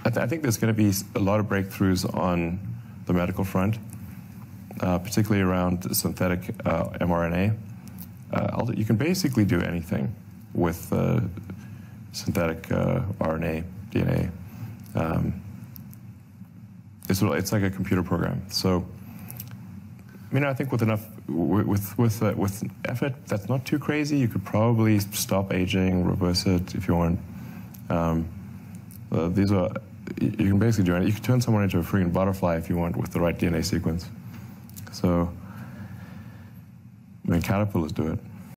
I think there's going to be a lot of breakthroughs on the medical front, particularly around synthetic mRNA. You can basically do anything with synthetic RNA, DNA. It's like a computer program. So, I think with enough, with effort, that's not too crazy. You could probably stop aging, reverse it if you want. You can basically do anything. You can turn someone into a freaking butterfly if you want with the right DNA sequence. So, caterpillars do it.